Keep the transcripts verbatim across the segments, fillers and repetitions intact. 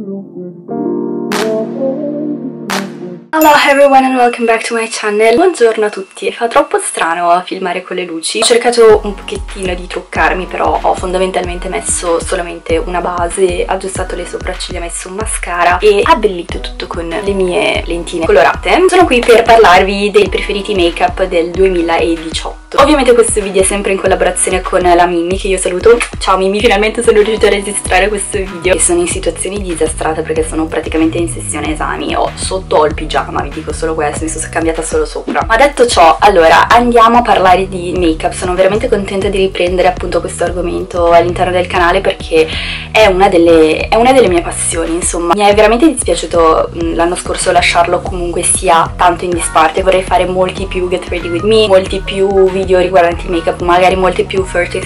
Hello everyone and welcome back to my channel. Buongiorno a tutti. Fa troppo strano filmare con le luci. Ho cercato un pochettino di truccarmi, però ho fondamentalmente messo solamente una base, aggiustato le sopracciglia, messo un mascara e abbellito tutto con le mie lentine colorate. Sono qui per parlarvi dei preferiti make up del duemiladiciotto. Ovviamente questo video è sempre in collaborazione con la Mimmi, che io saluto. Ciao Mimmi, finalmente sono riuscita a registrare questo video e sono in situazioni disastrate perché sono praticamente in sessione esami. Ho sotto ho il pigiama, vi dico solo questo, mi sono cambiata solo sopra. Ma detto ciò, allora andiamo a parlare di make up. Sono veramente contenta di riprendere appunto questo argomento all'interno del canale perché è una delle, è una delle mie passioni, insomma. Mi è veramente dispiaciuto l'anno scorso lasciarlo comunque sia tanto in disparte. Vorrei fare molti più Get Ready With Me, molti più video riguardanti make up, magari molte più first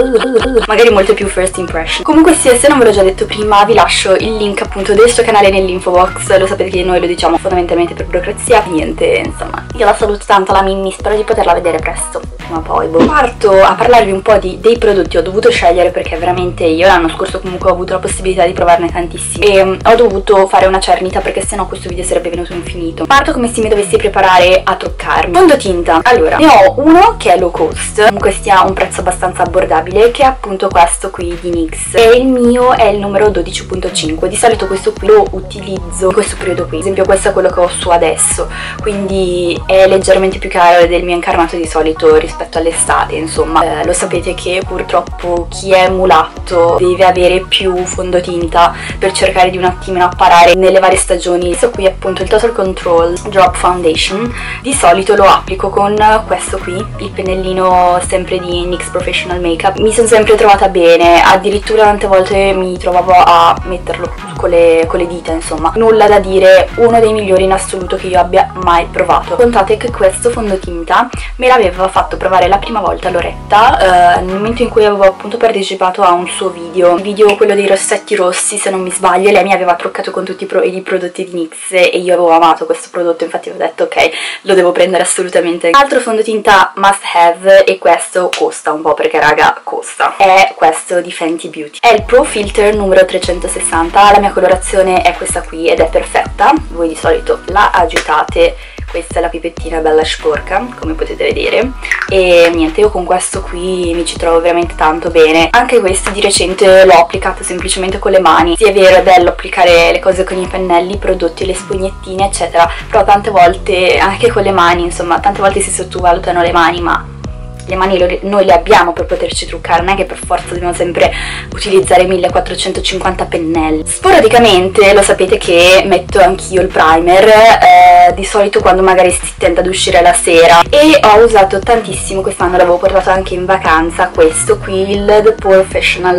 magari molte più first impression. Comunque sia, se non ve l'ho già detto prima, vi lascio il link appunto del suo canale nell'info box. Lo sapete che noi lo diciamo fondamentalmente per burocrazia. Niente, insomma, io la saluto tanto la Mimmi, spero di poterla vedere presto. Ma poi boh. Parto a parlarvi un po' di, dei prodotti. Ho dovuto scegliere perché veramente io l'anno scorso comunque ho avuto la possibilità di provarne tantissimi e um, ho dovuto fare una cernita perché sennò questo video sarebbe venuto infinito. Parto come se mi dovessi preparare a truccarmi. Fondotinta, allora ne ho uno che è low cost, comunque sia un prezzo abbastanza abbordabile, che è appunto questo qui di NYX e il mio è il numero dodici punto cinque. Di solito questo qui lo utilizzo in questo periodo qui, ad esempio questo è quello che ho su adesso, quindi è leggermente più caro del mio incarnato di solito rispetto all'estate, insomma. Eh, lo sapete che purtroppo chi è mulatto deve avere più fondotinta per cercare di un attimino apparare nelle varie stagioni. Questo qui è appunto il Total Control Drop Foundation. Di solito lo applico con questo qui, il pennellino sempre di NYX Professional Makeup. Mi sono sempre trovata bene, addirittura tante volte mi trovavo a metterlo con le, con le dita, insomma. Nulla da dire, uno dei migliori in assoluto che io abbia mai provato. Contate che questo fondotinta me l'aveva fatto provare la prima volta Loretta, eh, nel momento in cui avevo appunto partecipato a un suo video, il video quello dei rossetti rossi se non mi sbaglio. Lei mi aveva truccato con tutti i, pro i prodotti di NYX e io avevo amato questo prodotto, infatti avevo detto ok, lo devo prendere assolutamente. Altro fondotinta must have, e questo costa un po' perché raga costa, è questo di Fenty Beauty. È il Pro Filter numero trecentosessanta, la mia colorazione è questa qui ed è perfetta. Voi di solito la agitate, questa è la pipettina bella sporca come potete vedere, e niente, io con questo qui mi ci trovo veramente tanto bene. Anche questo di recente l'ho applicato semplicemente con le mani. Sì, è vero, è bello applicare le cose con i pennelli, i prodotti, le spugnettine eccetera, però tante volte anche con le mani, insomma, tante volte si sottovalutano le mani, ma le mani noi le abbiamo per poterci truccare, non è che per forza dobbiamo sempre utilizzare millequattrocentocinquanta pennelli. Sporadicamente lo sapete che metto anch'io il primer, eh, di solito quando magari si tenta ad uscire la sera, e ho usato tantissimo, quest'anno l'avevo portato anche in vacanza, questo qui, il The Professional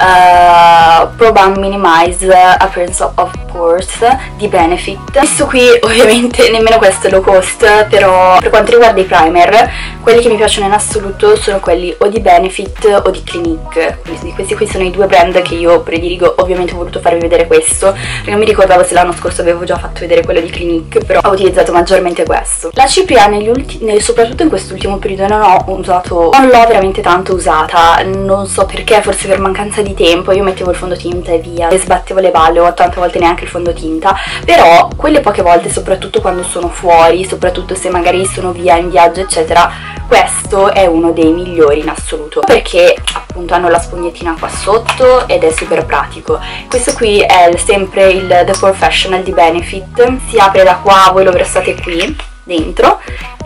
uh, Pro Balm Minimize Appearance of Pores di Benefit. Questo qui ovviamente nemmeno questo è low cost, però per quanto riguarda i primer, quelli che mi piacciono in assoluto sono quelli o di Benefit o di Clinique. Quindi questi qui sono i due brand che io prediligo. Ovviamente ho voluto farvi vedere questo perché non mi ricordavo se l'anno scorso avevo già fatto vedere quello di Clinique, però ho utilizzato maggiormente questo. La C P A negli ultimi, soprattutto in quest'ultimo periodo non ho usato, non l'ho veramente tanto usata, non so perché, forse per mancanza di tempo. Io mettevo il fondotinta e via, e sbattevo le balle, o tante volte neanche il fondotinta, però quelle poche volte, soprattutto quando sono fuori, soprattutto se magari sono via in viaggio eccetera, questo è uno dei migliori in assoluto perché appunto hanno la spugnettina qua sotto ed è super pratico. Questo qui è sempre il The Professional di Benefit, si apre da qua, voi lo versate qui dentro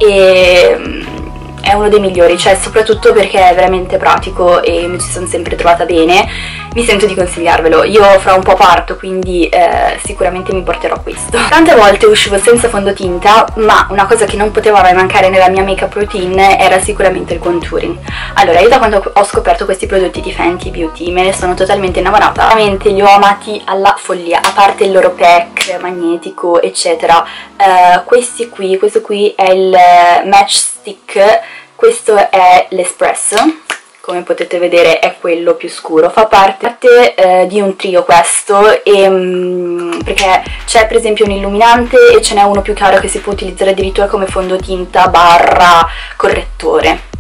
e è uno dei migliori, cioè soprattutto perché è veramente pratico e mi ci sono sempre trovata bene. Mi sento di consigliarvelo. Io fra un po' parto, quindi eh, sicuramente mi porterò questo. Tante volte uscivo senza fondotinta, ma una cosa che non poteva mai mancare nella mia make-up routine era sicuramente il contouring. Allora, io da quando ho scoperto questi prodotti di Fenty Beauty me ne sono totalmente innamorata. Veramente li ho amati alla follia, a parte il loro pack magnetico eccetera. Eh, questi qui, questo qui è il Match Stick, questo è l'Espresso. Come potete vedere è quello più scuro, fa parte eh, di un trio questo, e, mm, perché c'è per esempio un illuminante e ce n'è uno più chiaro che si può utilizzare addirittura come fondotinta barra correttore.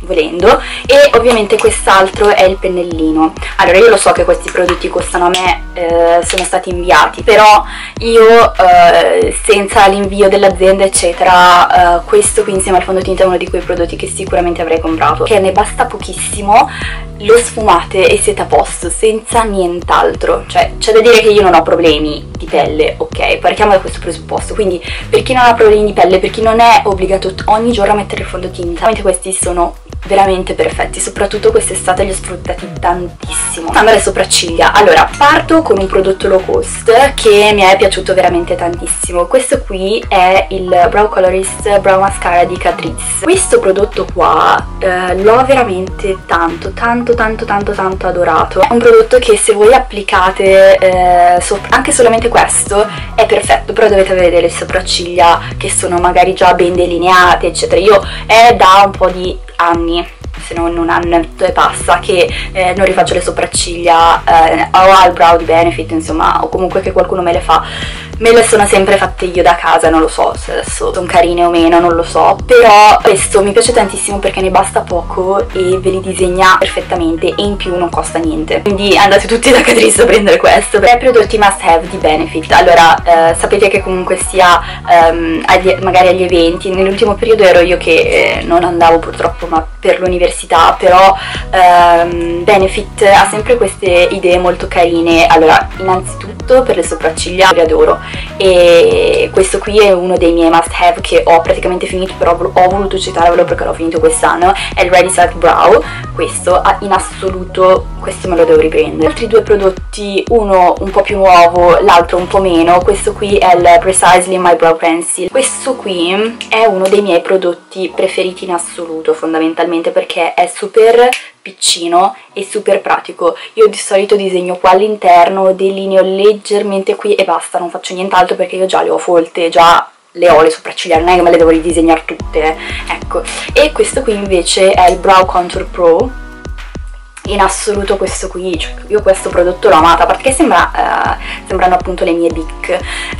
volendo. E ovviamente quest'altro è il pennellino. Allora, io lo so che questi prodotti costano, a me eh, sono stati inviati, però io eh, senza l'invio dell'azienda eccetera, eh, questo qui insieme al fondotinta è uno di quei prodotti che sicuramente avrei comprato, che ne basta pochissimo, lo sfumate e siete a posto senza nient'altro. Cioè, c'è da dire che io non ho problemi di pelle, ok? Partiamo da questo presupposto. Quindi per chi non ha problemi di pelle, per chi non è obbligato ogni giorno a mettere il fondotinta, questi sono veramente perfetti, soprattutto quest'estate li ho sfruttati tantissimo. Passando alle sopracciglia, allora parto con un prodotto low cost che mi è piaciuto veramente tantissimo. Questo qui è il Brow Colorist Brow Mascara di Catrice. Questo prodotto qua eh, l'ho veramente tanto tanto tanto tanto tanto adorato. È un prodotto che se voi applicate eh, anche solamente questo è perfetto, però dovete avere le sopracciglia che sono magari già ben delineate eccetera. Io è da un po' di anni, se non un anno e passa, che eh, non rifaccio le sopracciglia eh, o al brow di Benefit, insomma, o comunque che qualcuno me le fa. Me le sono sempre fatte io da casa, non lo so se adesso sono carine o meno, non lo so, però questo mi piace tantissimo perché ne basta poco e ve li disegna perfettamente e in più non costa niente, quindi andate tutti da Catrice a prendere questo. Tre prodotti must have di Benefit. Allora, eh, sapete che comunque sia ehm, agli, magari agli eventi, nell'ultimo periodo ero io che eh, non andavo purtroppo, ma per l'università, però ehm, Benefit ha sempre queste idee molto carine. Allora, innanzitutto per le sopracciglia li adoro, e questo qui è uno dei miei must have che ho praticamente finito, però ho voluto citarvelo perché l'ho finito quest'anno. È il Ready Set Brow. Questo in assoluto, questo me lo devo riprendere. Altri due prodotti, uno un po' più nuovo, l'altro un po' meno. Questo qui è il Precisely My Brow Pencil. Questo qui è uno dei miei prodotti preferiti in assoluto, fondamentalmente perché è super piccino e super pratico. Io di solito disegno qua all'interno, delineo leggermente qui e basta, non faccio nient'altro perché io già le ho folte, già le ho le sopracciglia, non è che me le devo ridisegnare tutte, eh. Ecco. E questo qui invece è il Brow Contour Pro. In assoluto questo qui, cioè io questo prodotto l'ho amata perché sembra, uh, sembrano appunto le mie Bic,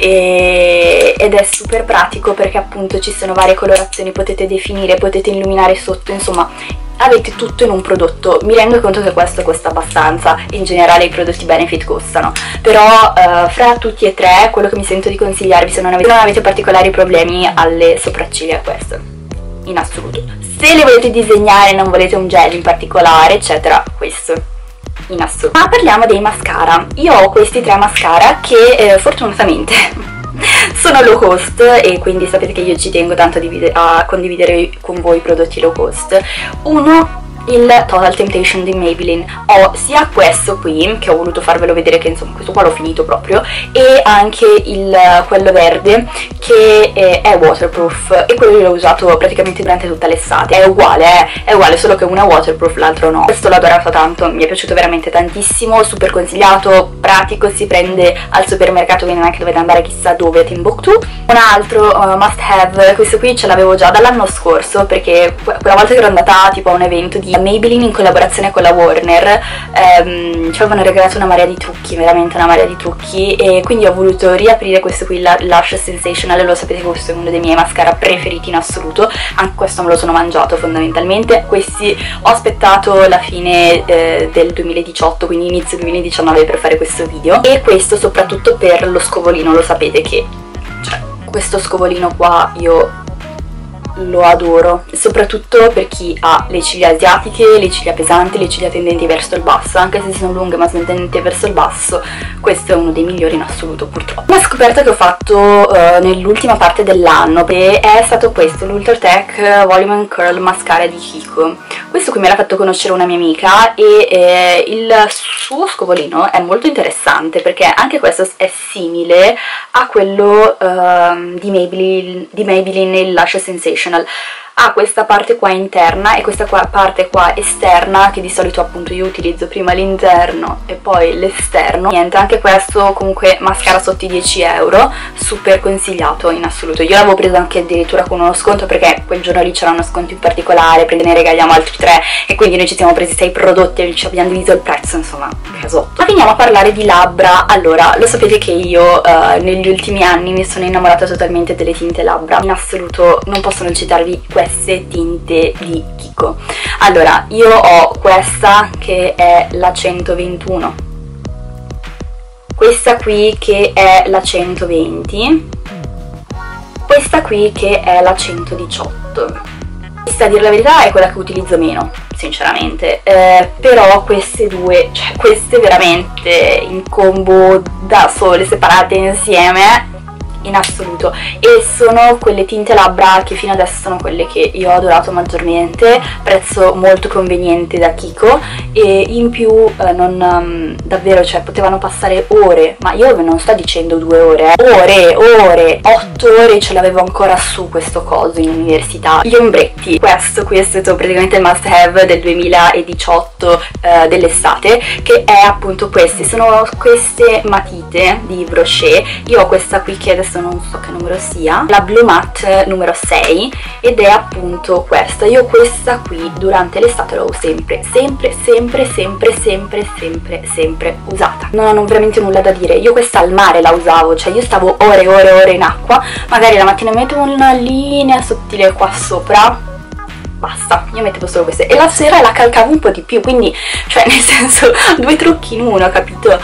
e, ed è super pratico perché appunto ci sono varie colorazioni, potete definire, potete illuminare sotto, insomma avete tutto in un prodotto. Mi rendo conto che questo costa abbastanza, in generale i prodotti Benefit costano, però uh, fra tutti e tre quello che mi sento di consigliarvi, se non avete, non avete particolari problemi alle sopracciglia, è questo in assoluto. Se le volete disegnare, non volete un gel in particolare eccetera, questo in assoluto. Ma parliamo dei mascara. Io ho questi tre mascara che eh, fortunatamente sono low cost, e quindi sapete che io ci tengo tanto a condividere con voi i prodotti low cost. Uno, il Total Temptation di Maybelline. Ho sia questo qui, che ho voluto farvelo vedere, che insomma questo qua l'ho finito proprio, e anche il, quello verde, che è, è waterproof, e quello l'ho usato praticamente durante tutta l'estate. È uguale, eh? è uguale, solo che uno è waterproof, l'altro no. Questo l'ho adorato tanto, mi è piaciuto veramente tantissimo, super consigliato, pratico, si prende al supermercato, quindi non è che dovete andare chissà dove a Timbuktu. Un altro uh, must have, questo qui ce l'avevo già dall'anno scorso, perché quella volta che ero andata tipo a un evento di Maybelline in collaborazione con la Warner, ehm, ci avevano regalato una marea di trucchi, veramente una marea di trucchi, e quindi ho voluto riaprire questo qui, la Lush Sensational. Lo sapete che questo è uno dei miei mascara preferiti in assoluto, anche questo me lo sono mangiato fondamentalmente. Questi ho aspettato la fine eh, del duemiladiciotto, quindi inizio duemiladiciannove, per fare questo video, e questo soprattutto per lo scovolino. Lo sapete che, cioè, questo scovolino qua io lo adoro, soprattutto per chi ha le ciglia asiatiche, le ciglia pesanti, le ciglia tendenti verso il basso. Anche se sono lunghe ma sono tendenti verso il basso, questo è uno dei migliori in assoluto, purtroppo. Una scoperta che ho fatto uh, nell'ultima parte dell'anno è stato questo, l'Ultratech Volume and Curl Mascara di Kiko. Questo qui me l'ha fatto conoscere una mia amica, e eh, il suo scovolino è molto interessante perché anche questo è simile a quello uh, di Maybelline, di Maybelline, il Lush Sensation. Ha questa parte qua interna e questa qua parte qua esterna, che di solito appunto io utilizzo prima l'interno e poi l'esterno. Niente, anche questo comunque mascara sotto i dieci euro, super consigliato in assoluto. Io l'avevo preso anche addirittura con uno sconto, perché quel giorno lì c'era uno sconto in particolare, perché ne regaliamo altri tre, e quindi noi ci siamo presi sei prodotti e ci abbiamo diviso il prezzo, insomma casotto. Ma finiamo a parlare di labbra. Allora, lo sapete che io uh, negli ultimi anni mi sono innamorata totalmente delle tinte labbra. In assoluto non posso non citarvi queste tinte di Kiko. Allora, io ho questa che è la centoventuno, questa qui che è la centoventi, questa qui che è la centodiciotto. Questa, a dire la verità, è quella che utilizzo meno, sinceramente, eh, però queste due, cioè queste veramente in combo da sole, separate insieme, in assoluto. E sono quelle tinte labbra che fino adesso sono quelle che io ho adorato maggiormente, prezzo molto conveniente da Kiko, e in più eh, non um, davvero, cioè potevano passare ore, ma io non sto dicendo due ore, eh. ore, ore, otto ore ce l'avevo ancora su questo coso in università. Gli ombretti, questo qui è stato praticamente il must have del duemiladiciotto, eh, dell'estate, che è appunto questi, sono queste matite di Brochet. Io ho questa qui che adesso non so che numero sia, la Blue Matte numero sei, ed è appunto questa. Io questa qui durante l'estate l'ho sempre, sempre, sempre, sempre, sempre, sempre, sempre usata. Non ho veramente nulla da dire. Io questa al mare la usavo, cioè io stavo ore e ore e ore in acqua, magari la mattina metto una linea sottile qua sopra, basta, io mettevo solo queste, e la sera la calcavo un po' di più, quindi, cioè nel senso, due trucchi in uno, capito?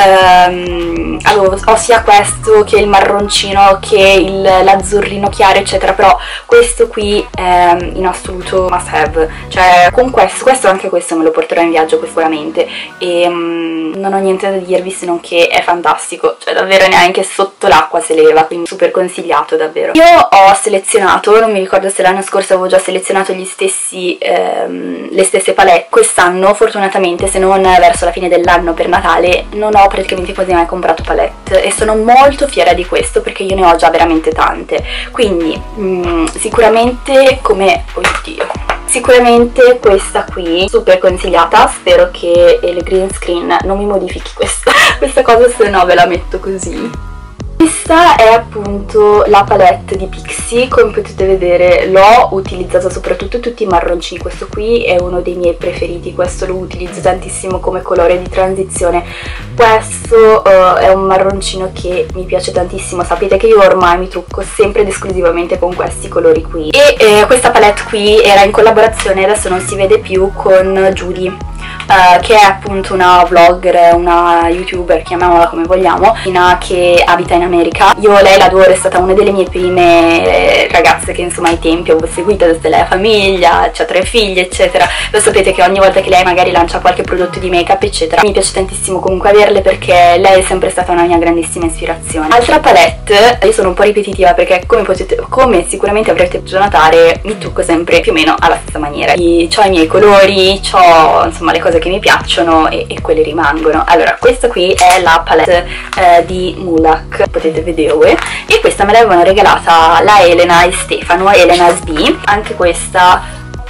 Um, allora, ho sia questo che il marroncino che l'azzurrino chiaro, eccetera, però questo qui è in assoluto must have. Cioè con questo, questo anche questo me lo porterò in viaggio sicuramente, e um, non ho niente da dirvi se non che è fantastico, cioè davvero neanche sotto l'acqua se leva, quindi super consigliato davvero. Io ho selezionato, non mi ricordo se l'anno scorso avevo già selezionato gli stessi ehm, le stesse palette. Quest'anno fortunatamente, se non verso la fine dell'anno per Natale, non ho praticamente quasi mai comprato palette, e sono molto fiera di questo perché io ne ho già veramente tante. Quindi mh, sicuramente come oddio sicuramente questa qui super consigliata. Spero che il green screen non mi modifichi questa questa cosa, se no ve la metto così. Questa è appunto la palette di Pixi. Come potete vedere l'ho utilizzata soprattutto tutti i marroncini, questo qui è uno dei miei preferiti, questo lo utilizzo tantissimo come colore di transizione. Questo uh, è un marroncino che mi piace tantissimo, sapete che io ormai mi trucco sempre ed esclusivamente con questi colori qui, e eh, questa palette qui era in collaborazione, adesso non si vede più, con Judy, Uh, che è appunto una vlogger, una youtuber, chiamiamola come vogliamo, che abita in America. Io lei l'adoro, è stata una delle mie prime ragazze che insomma ai tempi avevo seguito, adesso lei ha famiglia, ha tre figli eccetera. Lo sapete che ogni volta che lei magari lancia qualche prodotto di make up eccetera, mi piace tantissimo comunque averle, perché lei è sempre stata una mia grandissima ispirazione. Altra palette, io sono un po' ripetitiva perché come potete, come sicuramente avrete potuto notare, mi trucco sempre più o meno alla stessa maniera. Ho i miei colori, ho insomma le cose che mi piacciono e, e quelle rimangono. Allora, questa qui è la palette eh, di Mulak, potete vedere, e questa me l'avevano regalata la Elena e Stefano, Elena S B, anche questa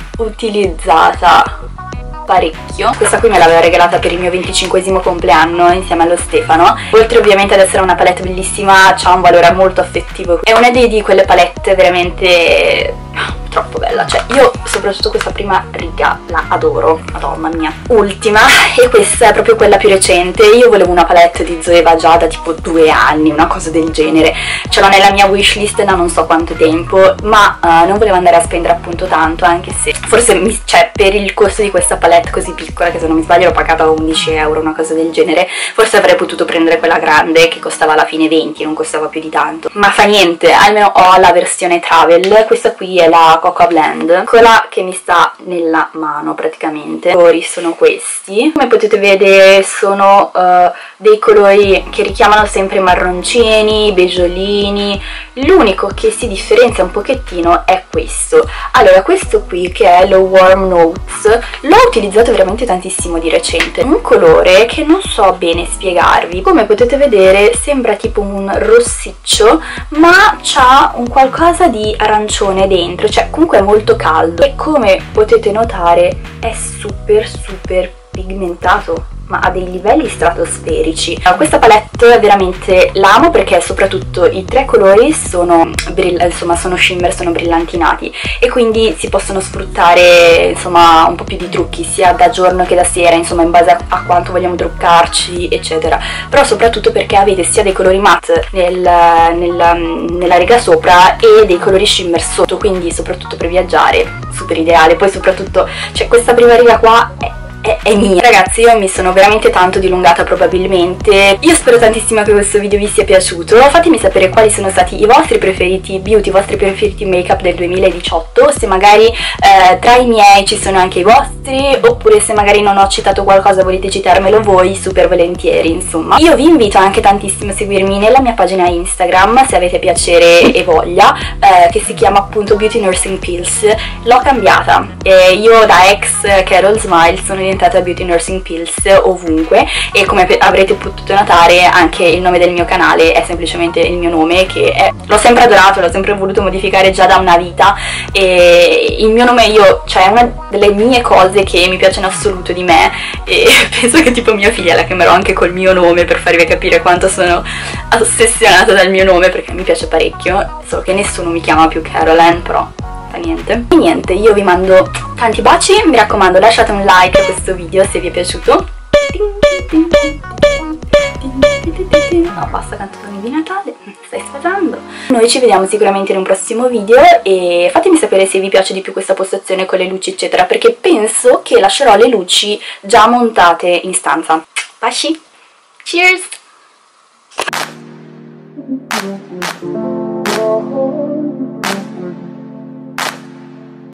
utilizzata parecchio. Questa qui me l'aveva regalata per il mio venticinquesimo compleanno insieme allo Stefano. Oltre ovviamente ad essere una palette bellissima, ha un valore molto affettivo, è una di, di quelle palette veramente troppo bella, cioè io soprattutto questa prima riga la adoro, madonna mia. Ultima, e questa è proprio quella più recente. Io volevo una palette di Zoeva già da tipo due anni, una cosa del genere, ce l'ho nella mia wishlist da non so quanto tempo, ma uh, non volevo andare a spendere appunto tanto, anche se forse mi, cioè, per il costo di questa palette così piccola, che se non mi sbaglio l'ho pagata undici euro, una cosa del genere, forse avrei potuto prendere quella grande che costava alla fine venti, non costava più di tanto, ma fa niente, almeno ho la versione travel. Questa qui è la Cocoa Blend, quella che mi sta nella mano praticamente. I colori sono questi, come potete vedere sono uh, dei colori che richiamano sempre marroncini, beggiolini. L'unico che si differenzia un pochettino è questo. Allora, questo qui che è lo Warm Notes l'ho utilizzato veramente tantissimo di recente, un colore che non so bene spiegarvi. Come potete vedere sembra tipo un rossiccio, ma c'ha un qualcosa di arancione dentro, cioè comunque è molto caldo, e come potete notare è super super pigmentato, ma a dei livelli stratosferici. Questa palette veramente l'amo perché soprattutto i tre colori sono insomma sono shimmer, sono brillantinati e quindi si possono sfruttare insomma un po' più di trucchi sia da giorno che da sera, insomma in base a, a quanto vogliamo truccarci eccetera, però soprattutto perché avete sia dei colori matte nel, nel, nella riga sopra e dei colori shimmer sotto, quindi soprattutto per viaggiare super ideale. Poi soprattutto cioè questa prima riga qua è È, è mia. Ragazzi, io mi sono veramente tanto dilungata probabilmente. Io spero tantissimo che questo video vi sia piaciuto. Fatemi sapere quali sono stati i vostri preferiti beauty, i vostri preferiti make up del duemiladiciotto, se magari eh, tra i miei ci sono anche i vostri, oppure se magari non ho citato qualcosa volete citarmelo voi, super volentieri insomma. Io vi invito anche tantissimo a seguirmi nella mia pagina Instagram se avete piacere e voglia, eh, che si chiama appunto Beauty Nursing Pills. L'ho cambiata, eh, io da ex Carol Smile sono diventata Beauty Nursing Pills ovunque e come avrete potuto notare anche il nome del mio canale è semplicemente il mio nome, che l'ho sempre adorato, l'ho sempre voluto modificare già da una vita, e il mio nome io, cioè è una delle mie cose che mi piace in assoluto di me, e penso che tipo mia figlia la chiamerò anche col mio nome per farvi capire quanto sono ossessionata dal mio nome, perché mi piace parecchio, solo che nessuno mi chiama più Caroline, però niente. E niente, io vi mando tanti baci, mi raccomando lasciate un like a questo video se vi è piaciuto. No, basta canzoni di Natale, stai sfasando. Noi ci vediamo sicuramente in un prossimo video e fatemi sapere se vi piace di più questa postazione con le luci eccetera, perché penso che lascerò le luci già montate in stanza. Baci, cheers!